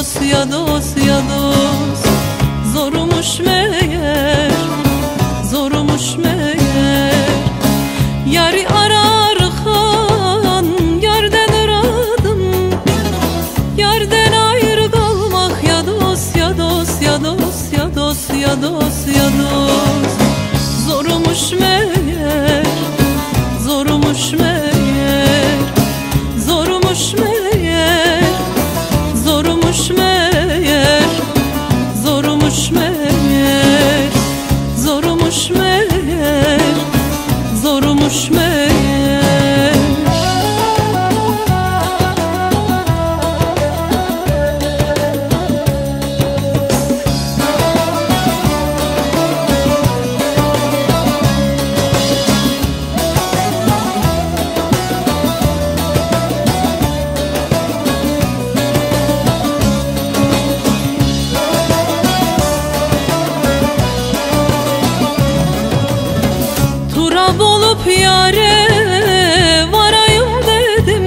dost, ya dost, ya dost. Zormuş meğer, zormuş meğer. Yari ararken yerden aradım, yerden ayrı kalmak. Ya dost, ya dost, ya dost, ya dost, ya dost, ya dost. Zormuş meğer, zormuş meğer, zormuş meğer, zormuş meğer, zormuş meğer, zormuş meğer, zormuş meğer. Turab olup yâre varayım dedim,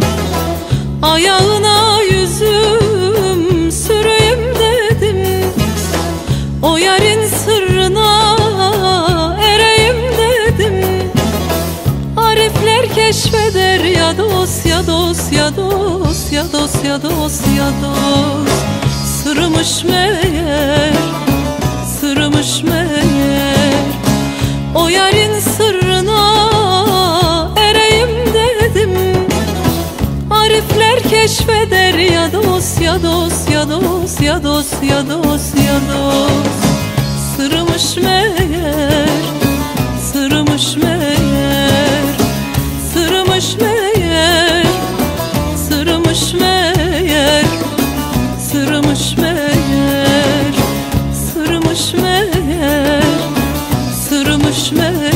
ayağına yüzüm süreyim dedim. O yarın sırrına ereyim dedim. Arifler keşfeder, ya dost, ya dost, ya dost, ya dost, ya dost, ya dost. Sırmış meğer, sırmış meğer. O yarın sırrına ereyim dedim. Arifler keşfeder, ya dost, ya dost, ya dost, ya dost, ya dost, ya dost. Sırmış meğer, sırmış meğer, sırmış meğer, sırmış meğer, sırmış meğer, sırmış meğer, sırmış meğer.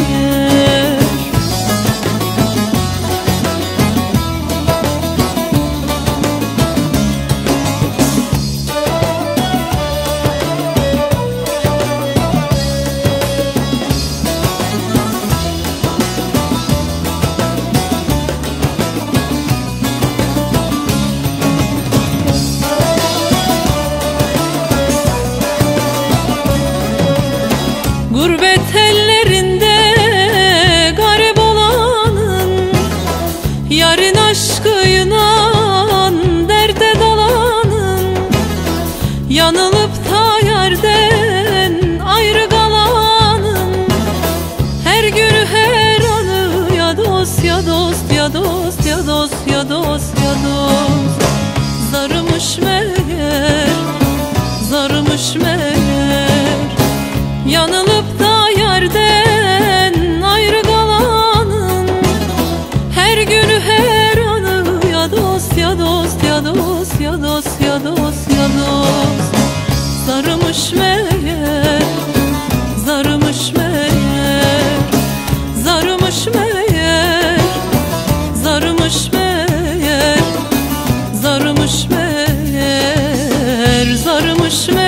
Gurbet ellerinde garip olanın, yarın aşkıyla derde dalanın. Yanılıp da yerden ayrı kalanın, her günü her anı. Ya dost, ya dost, ya dost, ya dost, ya dost, ya dost. Zarımış meğer, zarımış meğer. Yanılıp da yerden ayrı kalanın, her günü her anı. Ya dost, ya dost, ya dost, ya dost, ya dost, ya dost. Zarımış meğer, zarımış meğer, zarımış meğer, zarımış meğer, zarımış meğer, zarımış meğer.